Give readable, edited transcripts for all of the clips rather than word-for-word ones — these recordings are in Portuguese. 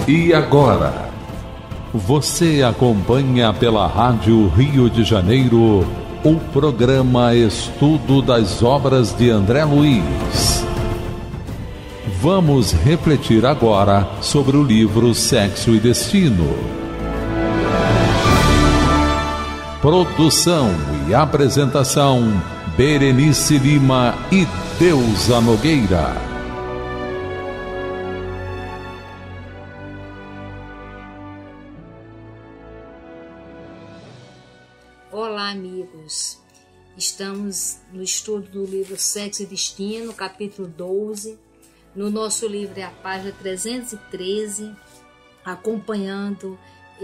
E agora, você acompanha pela Rádio Rio de Janeiro o programa Estudo das Obras de André Luiz. Vamos refletir agora sobre o livro Sexo e Destino. Produção e apresentação, Berenice Lima e Deusa Nogueira. Olá, amigos. Estamos no estudo do livro Sexo e Destino, capítulo 12. No nosso livro é a página 313, acompanhando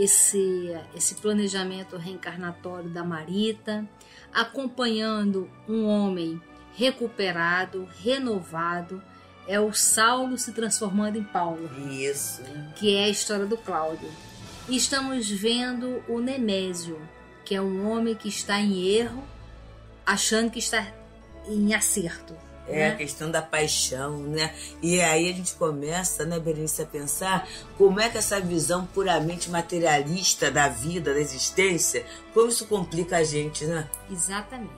esse planejamento reencarnatório da Marita, acompanhando um homem recuperado, renovado, é o Saulo se transformando em Paulo. Isso. Que é a história do Cláudio. E estamos vendo o Nemésio, que é um homem que está em erro, achando que está em acerto. É, né? A questão da paixão, né? E aí a gente começa, né, Berenice, a pensar como é que essa visão puramente materialista da vida, da existência, como isso complica a gente, né? Exatamente.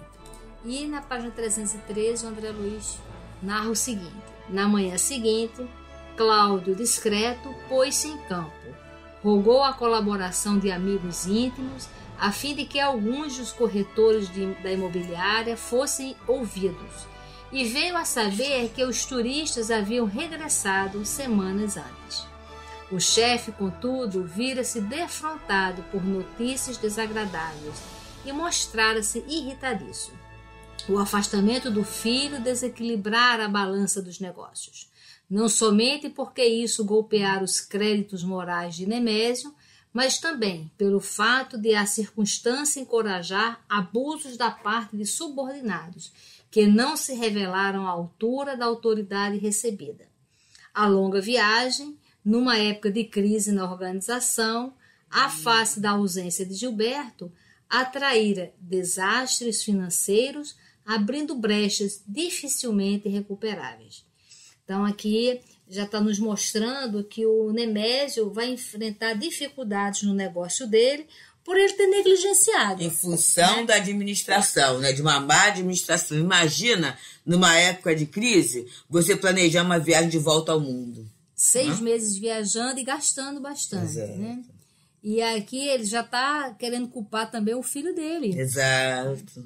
E na página 313, o André Luiz narra o seguinte: na manhã seguinte, Cláudio, discreto, pôs-se em campo. Rogou a colaboração de amigos íntimos, a fim de que alguns dos corretores da imobiliária fossem ouvidos, e veio a saber que os turistas haviam regressado semanas antes. O chefe, contudo, vira-se defrontado por notícias desagradáveis e mostrara-se irritadiço. O afastamento do filho desequilibrara a balança dos negócios, não somente porque isso golpeara os créditos morais de Nemésio, mas também pelo fato de a circunstância encorajar abusos da parte de subordinados, que não se revelaram à altura da autoridade recebida. A longa viagem, numa época de crise na organização, à face da ausência de Gilberto, atraíra desastres financeiros, abrindo brechas dificilmente recuperáveis. Então aqui já está nos mostrando que o Nemésio vai enfrentar dificuldades no negócio dele por ele ter negligenciado. Em função da administração, né? De uma má administração. Imagina, numa época de crise, você planejar uma viagem de volta ao mundo. 6 meses viajando e gastando bastante. Né? E aqui ele já está querendo culpar também o filho dele. Exato.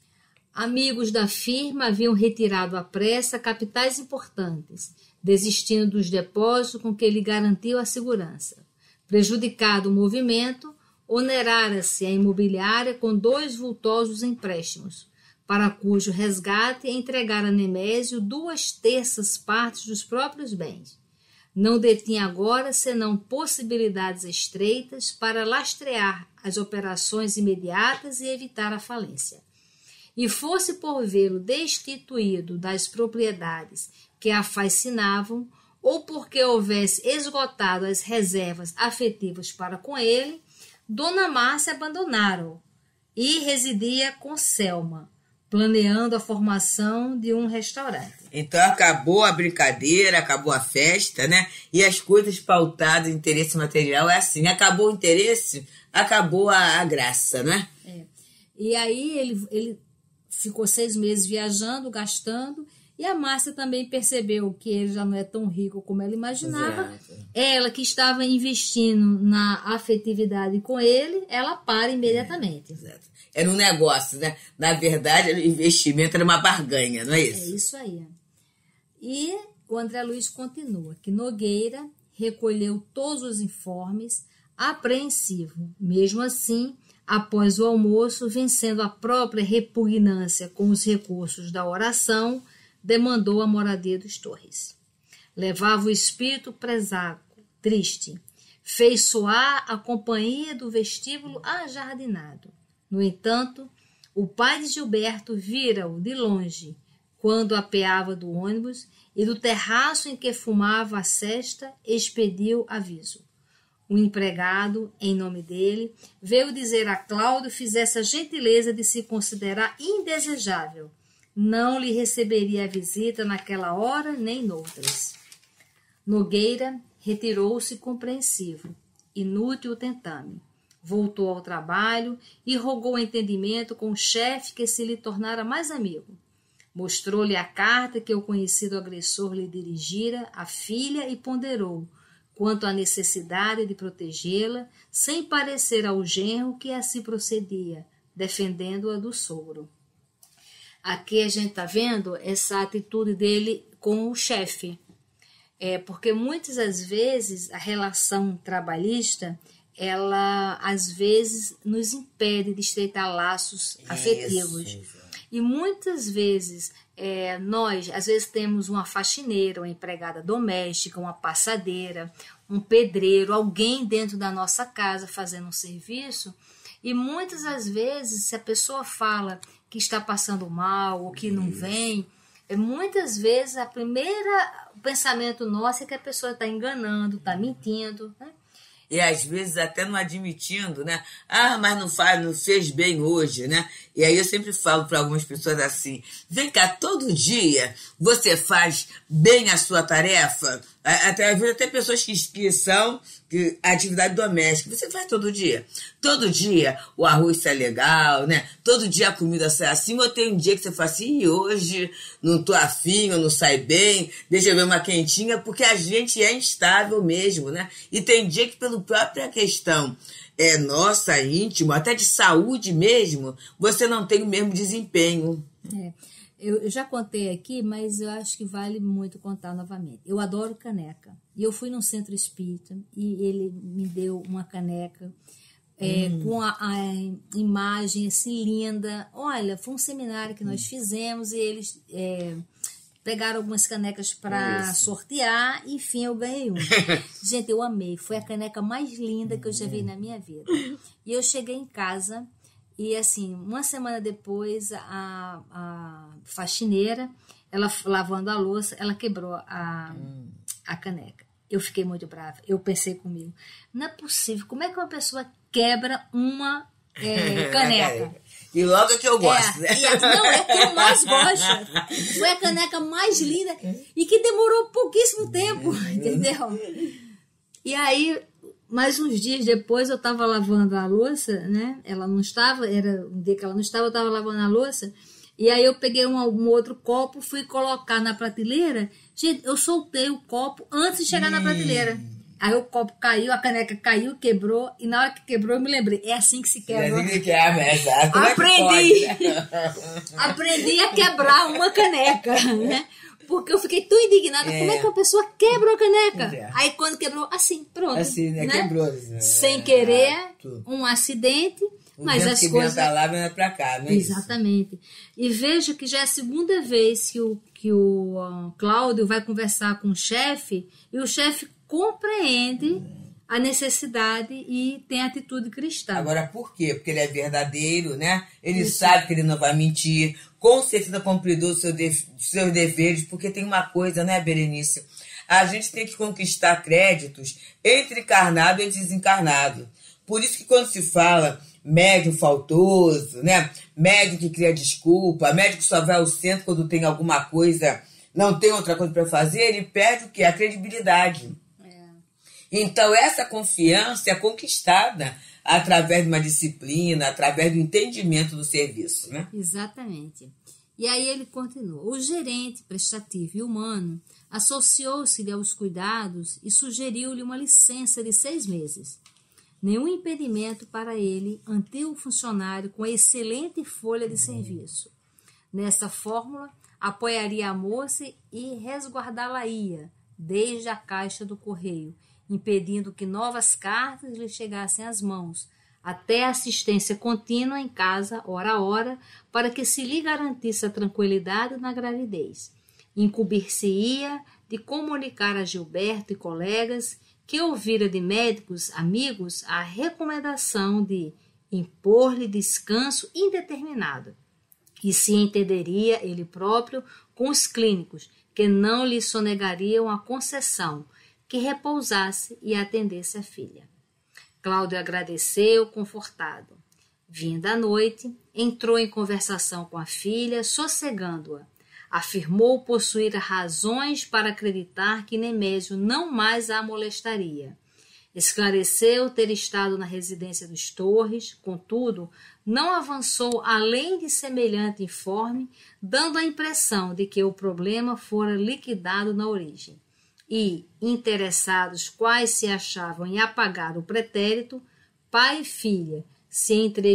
Amigos da firma haviam retirado à pressa capitais importantes, desistindo dos depósitos com que ele garantiu a segurança. Prejudicado o movimento, onerara-se a imobiliária com 2 vultosos empréstimos, para cujo resgate entregara a Nemésio 2/3 partes dos próprios bens. Não detinha agora senão possibilidades estreitas para lastrear as operações imediatas e evitar a falência. E fosse por vê-lo destituído das propriedades que a fascinavam, ou porque houvesse esgotado as reservas afetivas para com ele, Dona Márcia abandonara-o e residia com Selma, planeando a formação de um restaurante. Então acabou a brincadeira, acabou a festa, né? E as coisas pautadas em interesse material é assim, acabou o interesse, acabou a graça, né? E aí ele ficou 6 meses viajando, gastando, e a Márcia também percebeu que ele já não é tão rico como ela imaginava. Exato. Ela que estava investindo na afetividade com ele, ela para imediatamente. Exato. Era um negócio, né? Na verdade, o investimento era uma barganha, não é isso? É isso aí. E o André Luiz continua, que Nogueira recolheu todos os informes, apreensivo. Mesmo assim, após o almoço, vencendo a própria repugnância com os recursos da oração, demandou a moradia dos Torres. Levava o espírito presaco, triste. Fez soar a companhia do vestíbulo ajardinado. No entanto, o pai de Gilberto vira-o de longe, quando apeava do ônibus, e do terraço em que fumava a cesta, expediu aviso. O empregado, em nome dele, veio dizer a Cláudio fizesse a gentileza de se considerar indesejável. Não lhe receberia a visita naquela hora nem noutras. Nogueira retirou-se compreensivo. Inútil o tentame. Voltou ao trabalho e rogou entendimento com o chefe que se lhe tornara mais amigo. Mostrou-lhe a carta que o conhecido agressor lhe dirigira à filha e ponderou quanto à necessidade de protegê-la, sem parecer ao genro que assim procedia, defendendo-a do sogro. Aqui a gente está vendo essa atitude dele com o chefe. Porque muitas das vezes a relação trabalhista, ela às vezes nos impede de estreitar laços afetivos. E muitas vezes nós, às vezes, temos uma faxineira, uma empregada doméstica, uma passadeira, um pedreiro, alguém dentro da nossa casa fazendo um serviço. E muitas das vezes, se a pessoa fala que está passando mal ou que não vem, muitas vezes o pensamento nosso é que a pessoa está enganando, está mentindo, né? E às vezes até não admitindo, né? Mas não fez bem hoje, né? E aí eu sempre falo para algumas pessoas assim, vem cá, todo dia você faz bem a sua tarefa? Às vezes até pessoas que são atividade doméstica, você faz todo dia. Todo dia o arroz sai legal, né? Todo dia a comida sai assim, ou tem um dia que você fala assim, e hoje não tô afim, ou não sai bem, deixa eu ver uma quentinha, porque a gente é instável mesmo, né? E tem dia que pela própria questão nossa, íntimo, até de saúde mesmo, você não tem o mesmo desempenho. Eu já contei aqui, mas eu acho que vale muito contar novamente. Eu adoro caneca. E eu fui num centro espírita e ele me deu uma caneca com a imagem assim linda. Olha, foi um seminário que nós fizemos e eles pegaram algumas canecas para sortear. Enfim, eu ganhei uma. Gente, eu amei. Foi a caneca mais linda que eu já vi na minha vida. E eu cheguei em casa e, assim, uma semana depois, a faxineira, ela lavando a louça, ela quebrou a caneca. Eu fiquei muito brava. Eu pensei comigo, não é possível. Como é que uma pessoa quebra uma caneca? E logo é que eu gosto, né? Não, é que eu mais gosto. Foi a caneca mais linda e que demorou pouquíssimo tempo, entendeu? E aí, mais uns dias depois, eu estava lavando a louça, né? Ela não estava, era um dia que ela não estava, eu estava lavando a louça. E aí eu peguei um outro copo, fui colocar na prateleira. Gente, eu soltei o copo antes de chegar na prateleira. Aí o copo caiu, a caneca caiu, quebrou. E na hora que quebrou, eu me lembrei. É assim que se quebra. É assim que quebra, exato. Aprendi. Aprendi a quebrar uma caneca, né? Porque eu fiquei tão indignada. Como é que uma pessoa quebra a caneca? Aí quando quebrou, assim, pronto. Assim, né? Quebrou. Né? Sem querer, um acidente. Mas as coisas que lá vem pra cá, não é exatamente. Isso? E vejo que já é a segunda vez que o Cláudio vai conversar com o chefe e o chefe compreende a necessidade e tem atitude cristã. Agora, por quê? Porque ele é verdadeiro, né? Ele sabe que ele não vai mentir, com certeza cumpridor dos seus deveres, porque tem uma coisa, né, Berenice? A gente tem que conquistar créditos entre encarnado e desencarnado. Por isso que quando se fala médium faltoso, né? Médium que cria desculpa, médium que só vai ao centro quando tem alguma coisa, não tem outra coisa para fazer, ele perde o quê? A credibilidade. Então, essa confiança é conquistada através de uma disciplina, através do entendimento do serviço, né? Exatamente. E aí ele continua. O gerente prestativo e humano associou-se-lhe aos cuidados e sugeriu-lhe uma licença de 6 meses. Nenhum impedimento para ele ante o funcionário com excelente folha de serviço. Nesta fórmula, apoiaria a moça e resguardá-la-ia desde a caixa do correio, impedindo que novas cartas lhe chegassem às mãos, até assistência contínua em casa, hora a hora, para que se lhe garantisse a tranquilidade na gravidez. Incumbir-se-ia de comunicar a Gilberto e colegas que ouvira de médicos amigos a recomendação de impor-lhe descanso indeterminado, e se entenderia ele próprio com os clínicos, que não lhe sonegariam a concessão, que repousasse e atendesse a filha. Cláudio agradeceu, confortado. Vinda a noite, entrou em conversação com a filha, sossegando-a. Afirmou possuir razões para acreditar que Nemésio não mais a molestaria. Esclareceu ter estado na residência dos Torres, contudo, não avançou além de semelhante informe, dando a impressão de que o problema fora liquidado na origem. E, interessados quais se achavam em apagar o pretérito, pai e filha se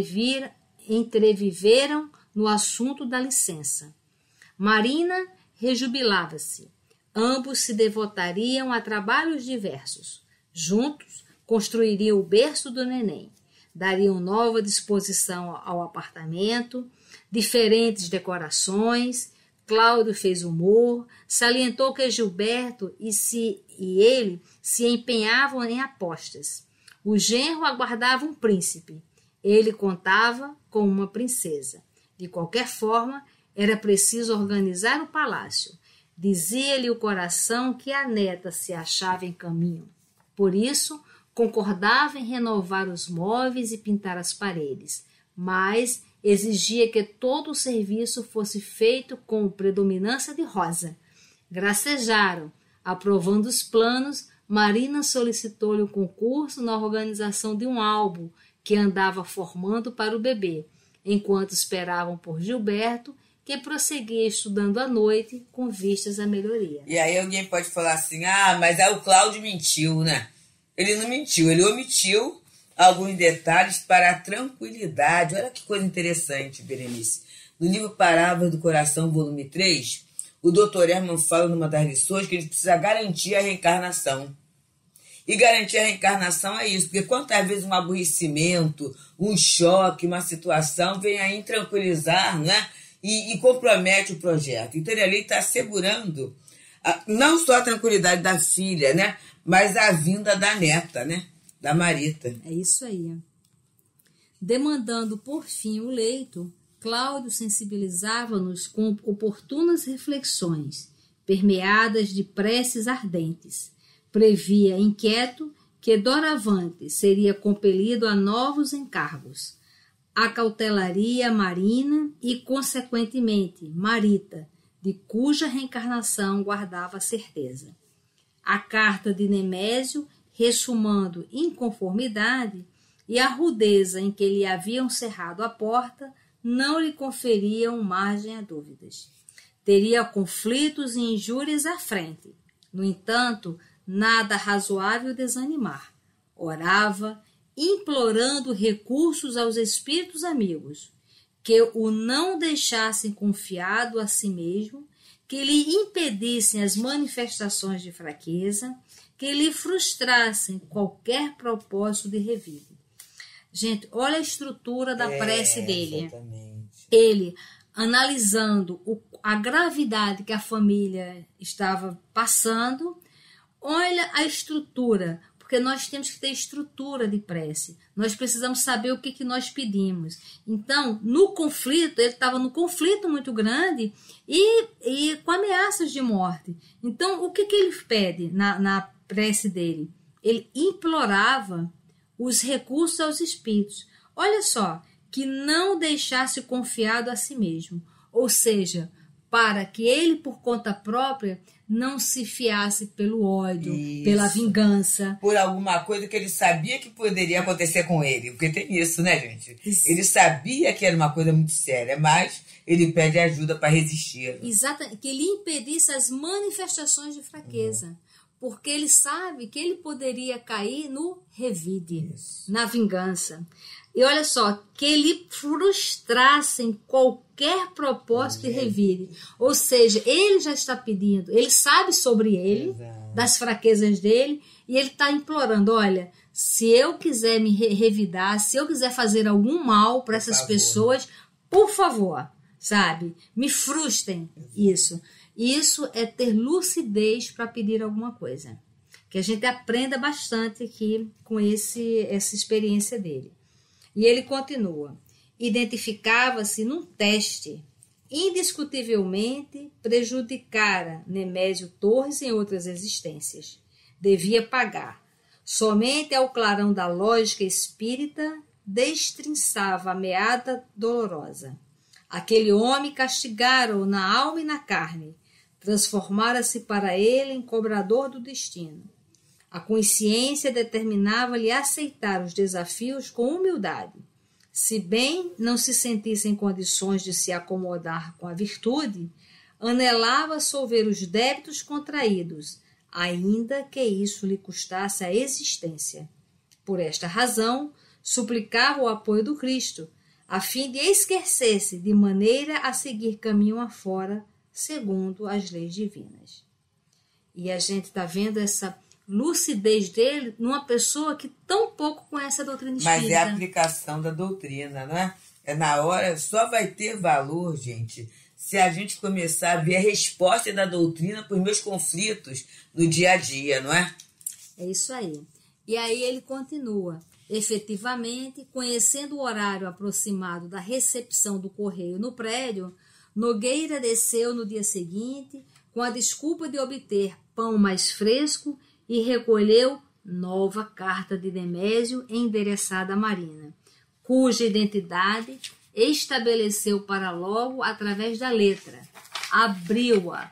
entreviveram no assunto da licença. Marina rejubilava-se. Ambos se devotariam a trabalhos diversos. Juntos, construiriam o berço do neném. Dariam nova disposição ao apartamento, diferentes decorações. Cláudio fez humor, salientou que Gilberto e ele se empenhavam em apostas. O genro aguardava um príncipe. Ele contava com uma princesa. De qualquer forma, era preciso organizar o palácio. Dizia-lhe o coração que a neta se achava em caminho. Por isso, concordava em renovar os móveis e pintar as paredes, mas exigia que todo o serviço fosse feito com predominância de rosa. Gracejaram. Aprovando os planos, Marina solicitou-lhe um concurso na organização de um álbum que andava formando para o bebê, enquanto esperavam por Gilberto, que prosseguia estudando à noite com vistas à melhoria. E aí alguém pode falar assim, mas aí o Cláudio mentiu, né? Ele não mentiu, ele omitiu alguns detalhes para a tranquilidade. Olha que coisa interessante, Berenice. No livro Parábolas do Coração, volume 3, o Dr. Herman fala numa das lições que a gente precisa garantir a reencarnação. E garantir a reencarnação é isso, porque quantas vezes um aborrecimento, um choque, uma situação vem a intranquilizar, né? E compromete o projeto. Então ele ali está assegurando não só a tranquilidade da filha, né? Mas a vinda da neta, né? Da Marita. É isso aí. Demandando por fim o leito, Cláudio sensibilizava-nos com oportunas reflexões, permeadas de preces ardentes. Previa, inquieto, que doravante seria compelido a novos encargos. Acautelaria Marina e, consequentemente, Marita, de cuja reencarnação guardava certeza. A carta de Nemésio, ressumando inconformidade, e a rudeza em que lhe haviam cerrado a porta, não lhe conferiam margem a dúvidas. Teria conflitos e injúrias à frente. No entanto, nada razoável desanimar. Orava, implorando recursos aos espíritos amigos, que o não deixassem confiado a si mesmo, que lhe impedissem as manifestações de fraqueza, que lhe frustrassem qualquer propósito de revide. Gente, olha a estrutura da prece dele. Exatamente. Ele, analisando a gravidade que a família estava passando, olha a estrutura, porque nós temos que ter estrutura de prece. Nós precisamos saber o que nós pedimos. Então, no conflito, ele estava num conflito muito grande e com ameaças de morte. Então, o que ele pede na prece dele? Ele implorava os recursos aos espíritos. Olha só, que não deixasse confiado a si mesmo. Ou seja, para que ele, por conta própria, não se fiasse pelo ódio, pela vingança. Por alguma coisa que ele sabia que poderia acontecer com ele. Porque tem isso, né, gente? Isso. Ele sabia que era uma coisa muito séria, mas ele pede ajuda para resistir. Exatamente, que ele impedisse as manifestações de fraqueza. Porque ele sabe que ele poderia cair no revide, na vingança. E olha só, que ele frustrasse em qualquer propósito de revide. Ou seja, ele já está pedindo, ele sabe sobre ele, das fraquezas dele, e ele está implorando, olha, se eu quiser me revidar, se eu quiser fazer algum mal para essas pessoas, por favor, sabe, me frustrem isso. Isso é ter lucidez para pedir alguma coisa. Que a gente aprenda bastante aqui com essa experiência dele. E ele continua. Identificava-se num teste. Indiscutivelmente prejudicara Nemésio Torres em outras existências. Devia pagar. Somente ao clarão da lógica espírita destrinçava a meada dolorosa. Aquele homem castigara-o na alma e na carne, transformara-se para ele em cobrador do destino. A consciência determinava-lhe aceitar os desafios com humildade. Se bem não se sentisse em condições de se acomodar com a virtude, anelava solver os débitos contraídos, ainda que isso lhe custasse a existência. Por esta razão, suplicava o apoio do Cristo, a fim de esquecer-se de maneira a seguir caminho afora, segundo as leis divinas. E a gente está vendo essa lucidez dele numa pessoa que tão pouco conhece a doutrina espírita. Mas é a aplicação da doutrina, não é? É na hora, só vai ter valor, gente, se a gente começar a ver a resposta da doutrina para os meus conflitos no dia a dia, não é? É isso aí. E aí ele continua. Efetivamente, conhecendo o horário aproximado da recepção do correio no prédio, Nogueira desceu no dia seguinte com a desculpa de obter pão mais fresco e recolheu nova carta de Nemésio endereçada à Marina, cuja identidade estabeleceu para logo através da letra. Abriu-a.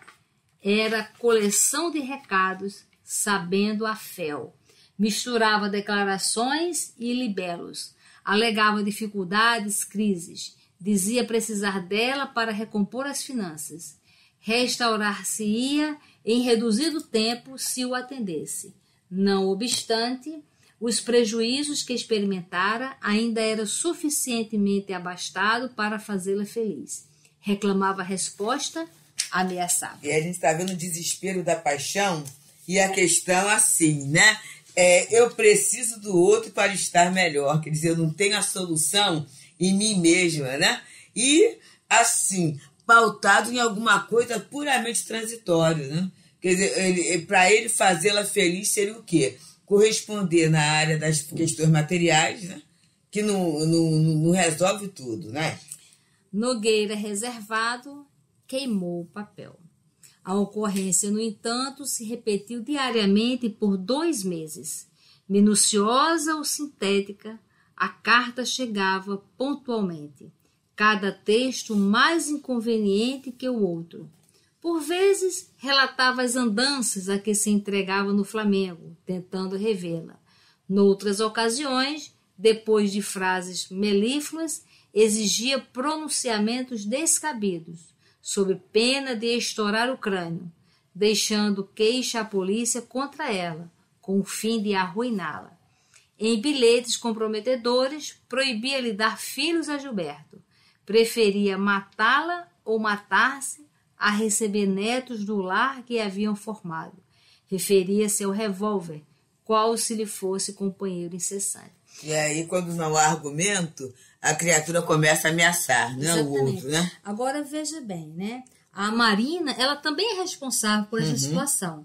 Era coleção de recados, sabendo a fel. Misturava declarações e libelos. Alegava dificuldades, crises. Dizia precisar dela para recompor as finanças. Restaurar-se-ia em reduzido tempo se o atendesse. Não obstante, os prejuízos que experimentara ainda era suficientemente abastado para fazê-la feliz. Reclamava resposta, ameaçava. E a gente está vendo o desespero da paixão e a questão assim, né? Eu preciso do outro para estar melhor. Quer dizer, eu não tenho a solução em mim mesma, né? E, assim, pautado em alguma coisa puramente transitória, né? Quer dizer, para ele fazê-la feliz seria o quê? Corresponder na área das questões materiais, né? Que não resolve tudo, né? Nogueira, reservado, queimou o papel. A ocorrência, no entanto, se repetiu diariamente por 2 meses. Minuciosa ou sintética, a carta chegava pontualmente, cada texto mais inconveniente que o outro. Por vezes, relatava as andanças a que se entregava no Flamengo, tentando revê-la. Noutras ocasiões, depois de frases melífluas, exigia pronunciamentos descabidos, sob pena de estourar o crânio, deixando queixa à polícia contra ela, com o fim de arruiná-la. Em bilhetes comprometedores, proibia-lhe dar filhos a Gilberto. Preferia matá-la ou matar-se a receber netos do lar que haviam formado. Referia-se ao revólver, qual se lhe fosse companheiro incessante. E aí, quando não há argumento, a criatura começa a ameaçar, né? O outro, né? Agora, veja bem, né? A Marina, ela também é responsável por essa situação.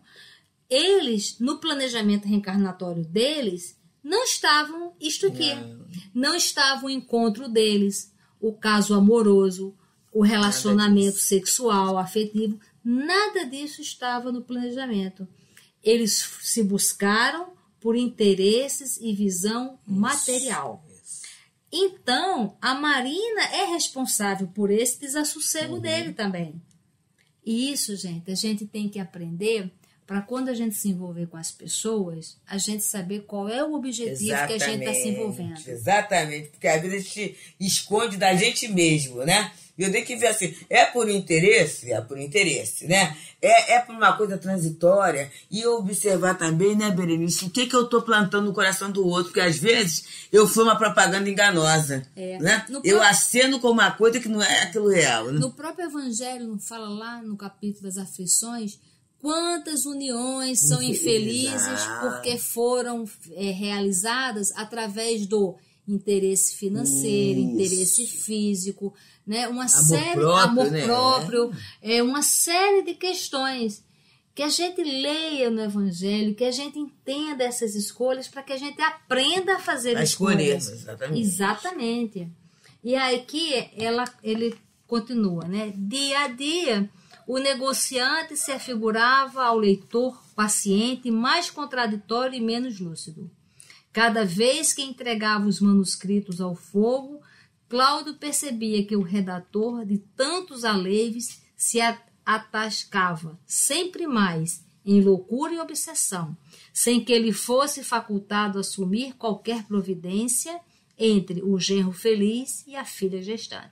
Eles, no planejamento reencarnatório deles, não estavam isto aqui. Não estava o encontro deles, o caso amoroso, o relacionamento sexual, afetivo. Nada disso estava no planejamento. Eles se buscaram por interesses e visão material. Então, a Marina é responsável por esse desassossego dele também. E isso, gente, a gente tem que aprender para quando a gente se envolver com as pessoas, a gente saber qual é o objetivo que a gente está se envolvendo. Exatamente, porque às vezes a gente esconde da gente mesmo, né? E eu tenho que ver assim, é por interesse? É por interesse, né? É por uma coisa transitória. E observar também, né, Berenice, o que eu estou plantando no coração do outro, porque às vezes eu fui uma propaganda enganosa, né? Eu aceno com uma coisa que não é aquilo real. Né? No próprio Evangelho, não fala lá no capítulo das aflições, quantas uniões são infelizes porque foram realizadas através do interesse financeiro, interesse físico, né? Uma série de amor próprio, uma série de questões que a gente leia no Evangelho, que a gente entenda essas escolhas para que a gente aprenda a fazer escolhas. Exatamente. E aqui ele continua, né? Dia a dia, o negociante se afigurava ao leitor paciente, mais contraditório e menos lúcido. Cada vez que entregava os manuscritos ao fogo, Cláudio percebia que o redator de tantos aleives se atascava sempre mais em loucura e obsessão, sem que ele fosse facultado assumir qualquer providência entre o genro feliz e a filha gestante.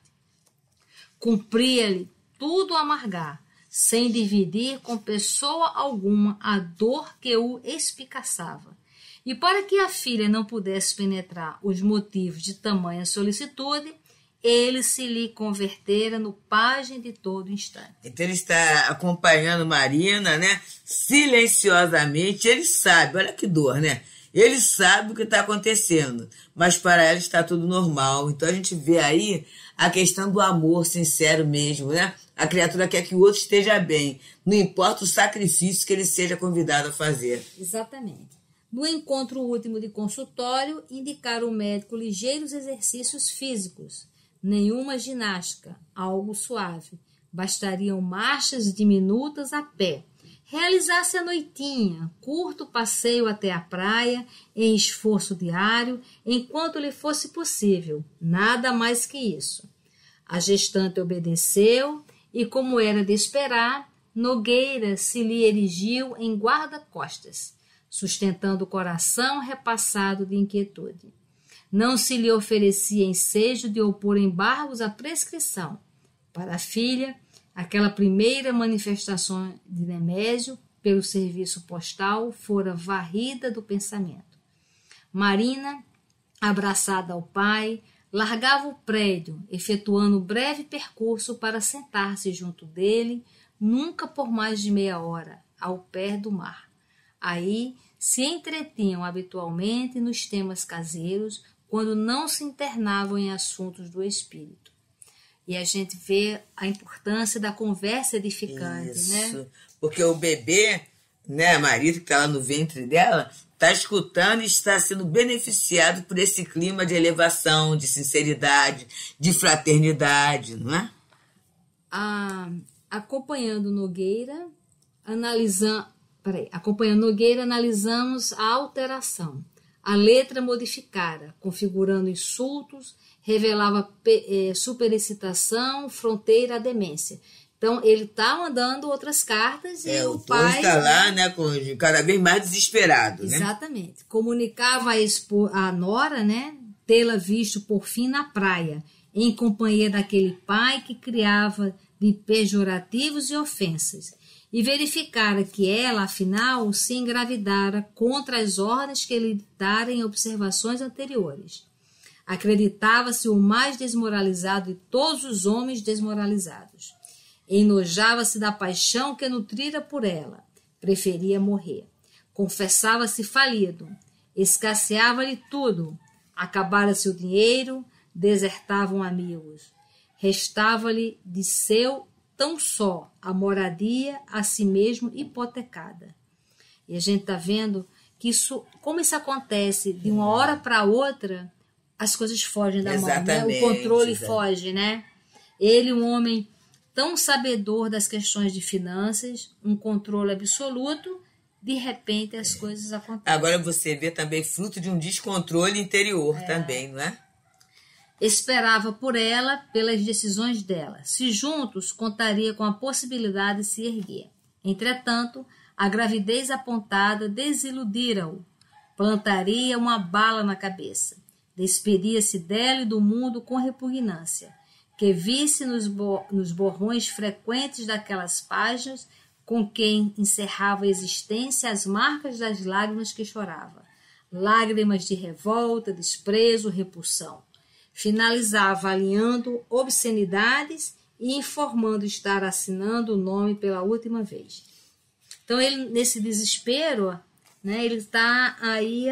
Cumpria-lhe tudo amargar, sem dividir com pessoa alguma a dor que o espicaçava. E para que a filha não pudesse penetrar os motivos de tamanha solicitude, ele se lhe convertera no pajem de todo instante. Então ele está acompanhando Marina, né? Silenciosamente, ele sabe, olha que dor, né? Ele sabe o que está acontecendo, mas para ela está tudo normal. Então a gente vê aí a questão do amor sincero mesmo, né? A criatura quer que o outro esteja bem, não importa o sacrifício que ele seja convidado a fazer. Exatamente. No encontro último de consultório, indicaram ao médico ligeiros exercícios físicos, nenhuma ginástica, algo suave. Bastariam marchas diminutas a pé. Realizasse a noitinha, curto passeio até a praia, em esforço diário, enquanto lhe fosse possível. Nada mais que isso. A gestante obedeceu e, como era de esperar, Nogueira se lhe erigiu em guarda-costas, sustentando o coração repassado de inquietude. Não se lhe oferecia ensejo de opor embargos à prescrição. Para a filha, aquela primeira manifestação de Nemésio pelo serviço postal fora varrida do pensamento. Marina, abraçada ao pai, largava o prédio, efetuando breve percurso para sentar-se junto dele, nunca por mais de meia hora, ao pé do mar. Aí se entretinham habitualmente nos temas caseiros, quando não se internavam em assuntos do espírito. E a gente vê a importância da conversa edificante, Isso, né? Porque o bebê, né, a Marita, que está lá no ventre dela, está escutando e está sendo beneficiado por esse clima de elevação, de sinceridade, de fraternidade, não é? Acompanhando Nogueira, analisamos a alteração. A letra modificara, configurando insultos, revelava superexcitação, fronteira à demência. Então, ele está mandando outras cartas e o pai está lá, né, cada vez mais desesperado. Exatamente. Né? Comunicava a nora, né, tê-la visto por fim na praia, em companhia daquele pai que criava de pejorativos e ofensas. E verificara que ela, afinal, se engravidara contra as ordens que lhe dara em observações anteriores. Acreditava-se o mais desmoralizado de todos os homens desmoralizados. Enojava-se da paixão que nutrira por ela. Preferia morrer. Confessava-se falido. Escasseava-lhe tudo. Acabara-se o dinheiro, desertavam amigos. Restava-lhe de seu tão só a moradia a si mesmo hipotecada. E a gente está vendo que isso, como isso acontece de uma hora para outra, as coisas fogem da mão, né? O controle foge, né? Ele, um homem tão sabedor das questões de finanças, um controle absoluto, de repente as coisas acontecem. Agora você vê também fruto de um descontrole interior também, não é? Esperava por ela, pelas decisões dela. Se juntos, contaria com a possibilidade de se erguer. Entretanto, a gravidez apontada desiludira-o. Plantaria uma bala na cabeça. Despedia-se dela e do mundo com repugnância, que visse nos borrões frequentes daquelas páginas com quem encerrava a existência as marcas das lágrimas que chorava. Lágrimas de revolta, desprezo, repulsão. Finalizava alinhando obscenidades e informando estar assinando o nome pela última vez. Então, ele, nesse desespero, né, ele está aí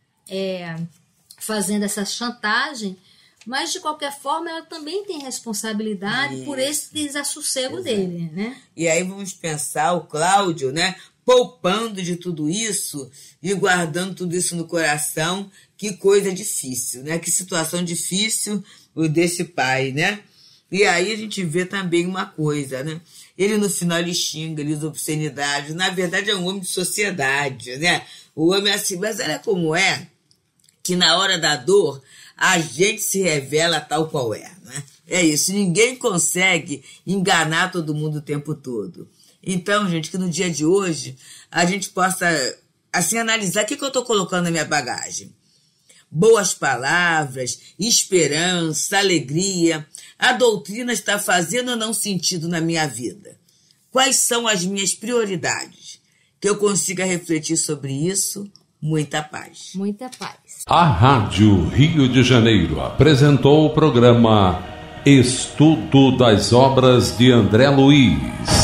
fazendo essa chantagem, mas, de qualquer forma, ela também tem responsabilidade por esse desassossego dele. Né? E aí vamos pensar o Cláudio, né, poupando de tudo isso e guardando tudo isso no coração. Que coisa difícil, né? Que situação difícil o desse pai, né? E aí a gente vê também uma coisa, né? Ele no final ele xinga, ele usa obscenidade. Na verdade é um homem de sociedade, né? O homem é assim, mas olha como é que na hora da dor a gente se revela tal qual é, né? É isso, ninguém consegue enganar todo mundo o tempo todo. Então, gente, que no dia de hoje a gente possa, assim, analisar o que eu estou colocando na minha bagagem. Boas palavras, esperança, alegria. A doutrina está fazendo ou não sentido na minha vida? Quais são as minhas prioridades? Que eu consiga refletir sobre isso. Muita paz. Muita paz. A Rádio Rio de Janeiro apresentou o programa Estudo das Obras de André Luiz.